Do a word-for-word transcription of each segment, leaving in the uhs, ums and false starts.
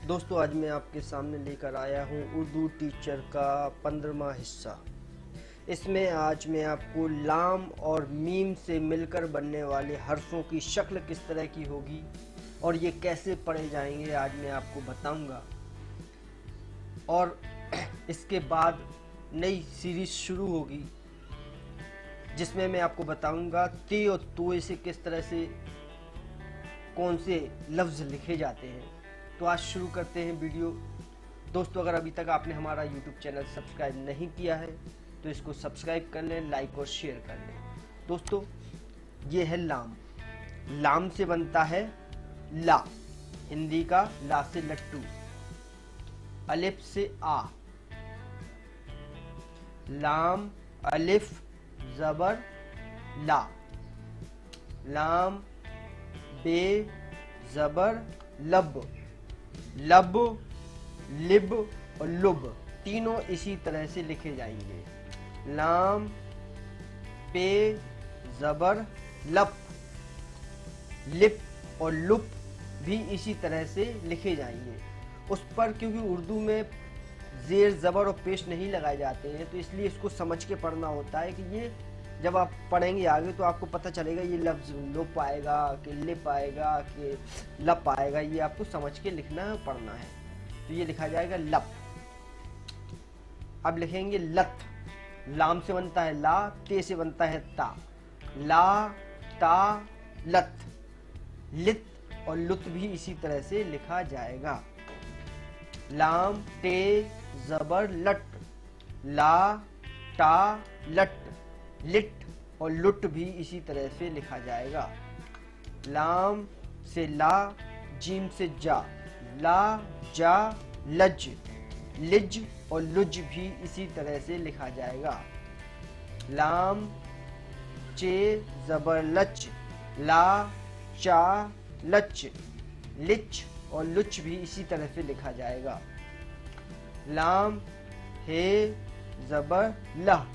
दोस्तों, आज मैं आपके सामने लेकर आया हूँ उर्दू टीचर का पंद्रहवां हिस्सा। इसमें आज मैं आपको लाम और मीम से मिलकर बनने वाले हर्फों की शक्ल किस तरह की होगी और ये कैसे पढ़े जाएंगे आज मैं आपको बताऊंगा। और इसके बाद नई सीरीज शुरू होगी जिसमें मैं आपको बताऊंगा ते और तोए से किस तरह से कौन से लफ्ज़ लिखे जाते हैं। तो आज शुरू करते हैं वीडियो। दोस्तों, अगर अभी तक आपने हमारा यूट्यूब चैनल सब्सक्राइब नहीं किया है तो इसको सब्सक्राइब कर लें, लाइक और शेयर कर लें। दोस्तों, ये है लाम। लाम से बनता है ला, हिंदी का ला से लट्टू। अलिफ से आ, लाम अलिफ जबर ला। लाम बे जबर लब, लब लिब और लुब तीनों इसी तरह से लिखे जाएंगे। लाम पे जबर लप, लिप और लुप भी इसी तरह से लिखे जाएंगे। उस पर क्योंकि उर्दू में जेर जबर और पेश नहीं लगाए जाते हैं तो इसलिए इसको समझ के पढ़ना होता है कि ये जब आप पढ़ेंगे आगे तो आपको पता चलेगा ये लफ्ज़ लुप आएगा कि लिप आएगा कि लप आएगा। ये आपको समझ के लिखना है, पढ़ना है। तो ये लिखा जाएगा लप। अब लिखेंगे लत। लाम से बनता है ला, ते से बनता है ता। ला ता लत। लित और लुत भी इसी तरह से लिखा जाएगा। लाम टे जबर लट, ला टा लट। लिट और लुट भी इसी तरह से लिखा जाएगा। लाम से ला, जीम से जा, ला जा लज। लिज और लुज भी इसी तरह से लिखा जाएगा। लाम चे जबर लच, ला चा लच। लिच और लुच भी इसी तरह से लिखा जाएगा। लाम हे जबर लह,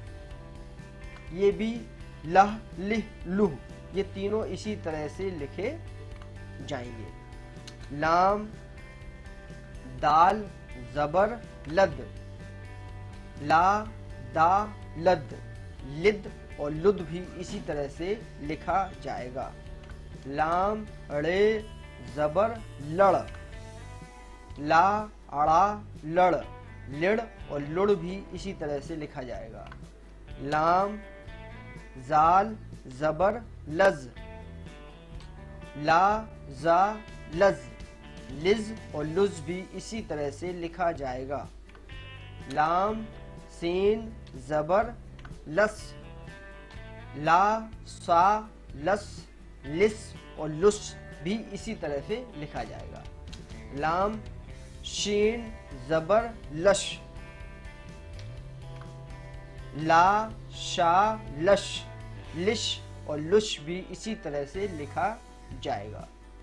ये भी लह लिह लुह, ये तीनों इसी तरह से लिखे जाएंगे। लाम दाल जबर लद, ला दा लद। लिद और लुद भी इसी तरह से लिखा जाएगा। लाम रे जबर लड़, ला अड़ा लड़। लिड़ और लुड़ भी इसी तरह से लिखा जाएगा। लाम जाल जबर लज, ला जा लज। लिज और लुज भी इसी तरह से लिखा जाएगा। लाम सीन जबर लस, ला सा लस। लिस और लुस भी इसी तरह से लिखा जाएगा। लाम शीन जबर लश, ला शा लश। लिश और लुश भी इसी तरह से लिखा जाएगा।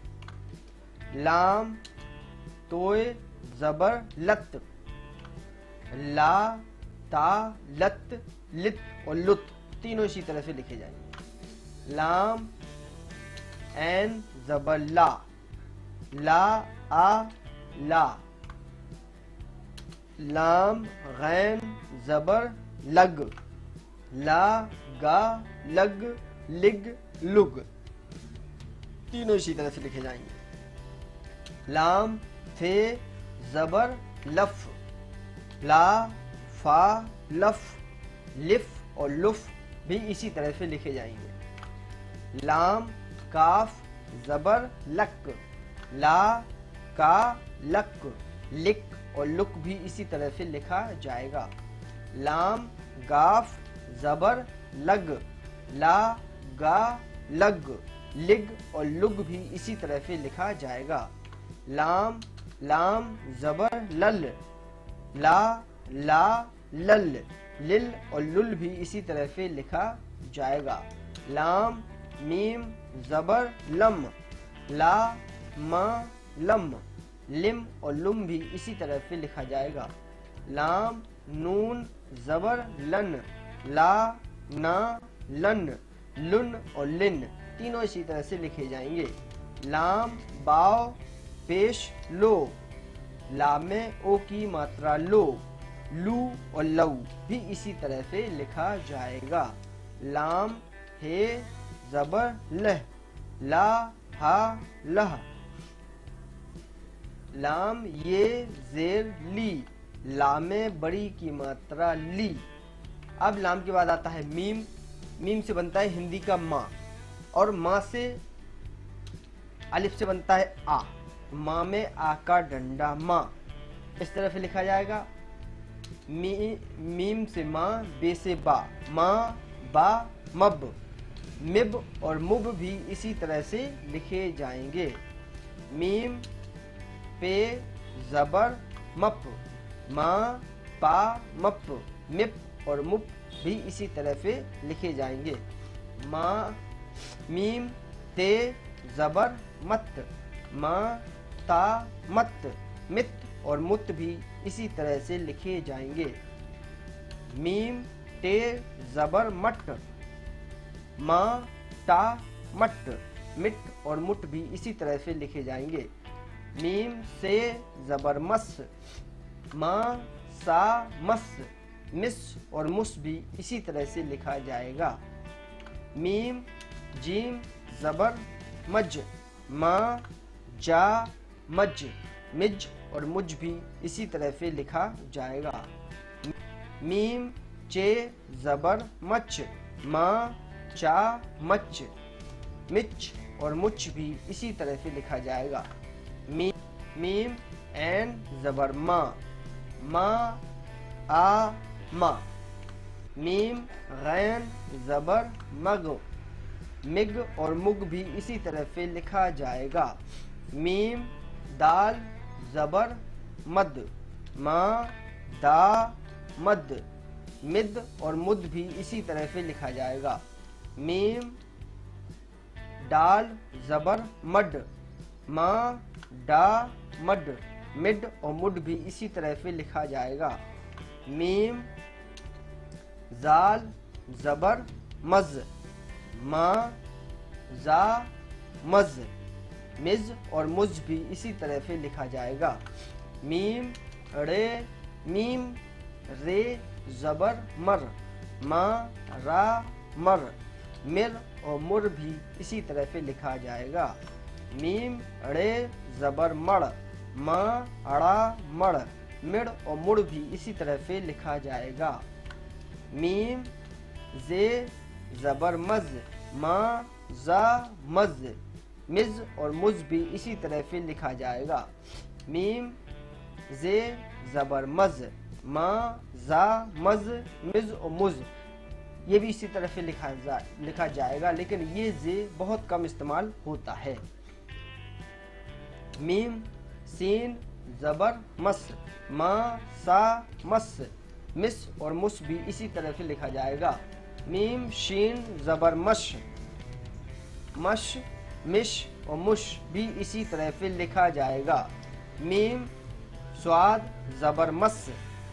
लाम तोए जबर लत, ला ता लत। लित और लुत तीनों इसी तरह से लिखे जाएंगे। लाम एन जबर ला, ला आ ला। लाम गैन जबर लग, ला गा लग लिग लुग तीनों इसी तरह से लिखे जाएंगे। लाम फे जबर लफ, ला फा लफ। लिफ और लुफ भी इसी तरह से लिखे जाएंगे। लाम काफ जबर लक, ला का लक। लिक और लुक भी इसी तरह से लिखा जाएगा। लाम गाफ जबर लग, ला गा लग। लिग और लुग भी इसी तरह से लिखा जाएगा। लाम लाम जबर लल, ला ला लल। लिल और लुल भी इसी तरह से लिखा जाएगा। लाम मीम जबर लम, ला मा लम। लिम और लुम भी इसी तरह से लिखा जाएगा। लाम नून जबर लन, ला ना लन। लुन और लिन तीनों इसी तरह से लिखे जाएंगे। लाम बाव पेश लो, ला में ओ की मात्रा लो, लू और लऊ भी इसी तरह से लिखा जाएगा। लाम हे जबर लह, ला हा लह। लाम ये जेर ली, ला में बड़ी की मात्रा ली। अब लाम के बाद आता है मीम, मीम से बनता है हिंदी का माँ, और माँ से अलिफ से बनता है आ, माँ में आ का डंडा माँ, इस तरह से लिखा जाएगा। मी, मीम से माँ, बे से बा, माँ बा मब, मिब और मुब भी इसी तरह से लिखे जाएंगे। मीम पे जबर मप, माँ पा मप, मिप और मुप भी इसी तरह से लिखे जाएंगे। माँ मीम ते जबर मत, माँ ता मत, मित और मुत भी इसी तरह से लिखे जाएंगे। मीम टे जबर मट, माँ टा मट, मिट और मुट भी इसी तरह से लिखे जाएंगे। मीम से जबर मस, माँ सा मस, मिस और मुस भी इसी तरह से लिखा जाएगा। मीम जीम जबर मज, माँ जा मज, मिज और मुझ भी इसी तरह से लिखा जाएगा। मीम चे जबर मच, माँ चा मच, मिच और मुच भी इसी तरह से लिखा जाएगा। मीम मीम एन जबर माँ, माँ आ माँ। मीम गैन जबर मग, मिग और मुग भी इसी तरह से लिखा जाएगा। मीम दाल जबर मद, माँ दा मद, मिद और मुद भी इसी तरह से लिखा जाएगा। मीम डाल जबर मड, माँ डा मड, मिड और मुड भी इसी तरह से लिखा जाएगा। मीम जाल जबर मज, माँ जा मज, मिज और मुझ भी इसी तरह से लिखा जाएगा। मीम रे मीम रे जबर मर, माँ रा मर, मिर और मुर भी इसी तरह से लिखा जाएगा। मीम रे जबर मड़, माँ अड़ा मड़, मिड़ और मुड़ भी इसी तरह से लिखा जाएगा। मीम जे जबर मज, माँ जा मज, मिज और मुझ भी इसी तरह से लिखा जाएगा। मीम जे जबर मज, माँ जा मज, मिज और मुझ ये भी इसी तरह से लिखा जा लिखा जाएगा, लेकिन ये जे बहुत कम इस्तेमाल होता है। मीम सीन जबर मस, माँ सा मस, मिस और मुस भी इसी तरह से लिखा जाएगा। मीम शीन जबर मश, मश मिश और मुश भी इसी तरह से लिखा जाएगा। मीम स्वाद जबर मस,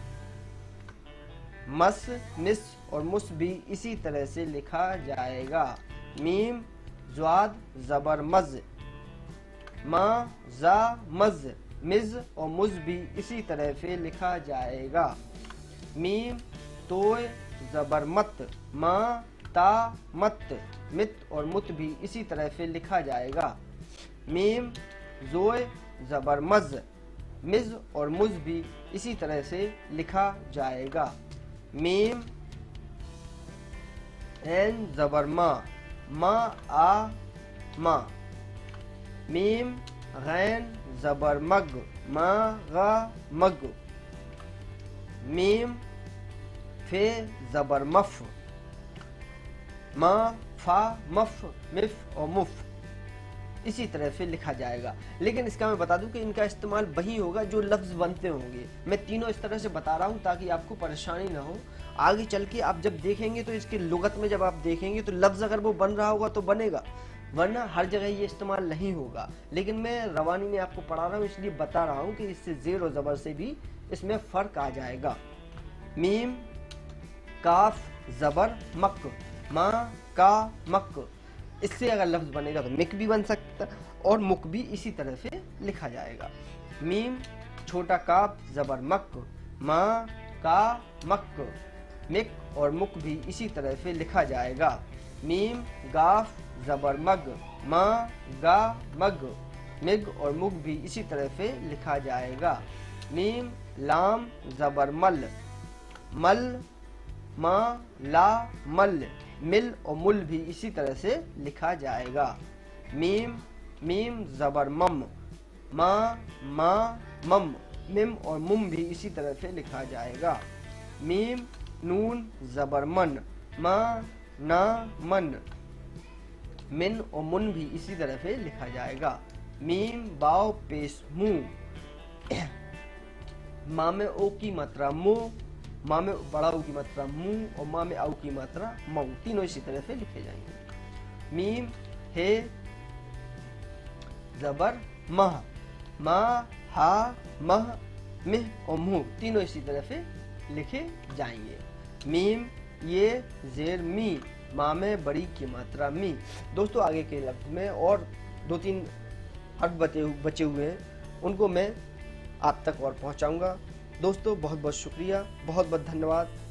मस मिस और मुस भी इसी तरह से लिखा जाएगा। मीम ज्वाद जबर मज, माँ जा मज, मिज और मुज भी इसी तरह से लिखा जाएगा। मीम तोय जबर मत, माँ ता मत, मित और मुत भी इसी तरह से लिखा जाएगा। मीम जोय जबर मज, मिज और मुज भी इसी तरह से लिखा जाएगा। मीम एन जबर माँ, माँ आ माँ। मीम गैन जबर मग, माँ गा मग। मीम फे जबर मफ, माँ फा मफ, मिफ और मुफ इसी तरह से लिखा जाएगा। लेकिन इसका मैं बता दूं कि इनका इस्तेमाल वही होगा जो लफ्ज बनते होंगे। मैं तीनों इस तरह से बता रहा हूं ताकि आपको परेशानी ना हो। आगे चल के आप जब देखेंगे तो इसकी लुगत में जब आप देखेंगे तो लफ्ज अगर वो बन रहा होगा तो बनेगा, वरना हर जगह ये इस्तेमाल नहीं होगा। लेकिन मैं रवानी में आपको पढ़ा रहा हूँ इसलिए बता रहा हूँ कि इससे जेर और जबर से भी इसमें फर्क आ जाएगा। मीम काफ जबर मक, माँ का मक, इससे अगर लफ्ज बनेगा तो मिक भी बन सकता और मुक भी इसी तरह से लिखा जाएगा। मीम छोटा काफ जबर मक, माँ का मक। मिक और मुक भी इसी तरह से लिखा जाएगा। मीम गाफ जबर मग, माँ गा मग। मिग और मुग भी इसी तरह से लिखा जाएगा। मीम लाम जबर मल, मल माँ ला मल। मिल और मुल भी इसी तरह से लिखा जाएगा। मीम मीम जबर मम, माँ माँ मम। मिम और मुम भी इसी तरह से लिखा जाएगा। मीम नून जबर मन, माँ ना मन। मिन और मुन भी इसी तरह से लिखा जाएगा। मीम बाव पेश मुँह, माँ में ओ की मात्रा मु, माँ में बड़ा ऊ की मात्रा मुँह और माँ में आऊ की मात्रा मऊ। तीनों इसी तरह से लिखे जाएंगे। मीम हे जबर मह, मा हा मह मिह और मुँह तीनों इसी तरह से लिखे जाएंगे। मीम ये जेर मी, माँ में बड़ी की मात्रा मी। दोस्तों आगे के लफ्ज में और दो तीन हर्फ बचे बचे हुए हैं, उनको मैं आप तक और पहुंचाऊंगा। दोस्तों बहुत बहुत शुक्रिया, बहुत बहुत धन्यवाद।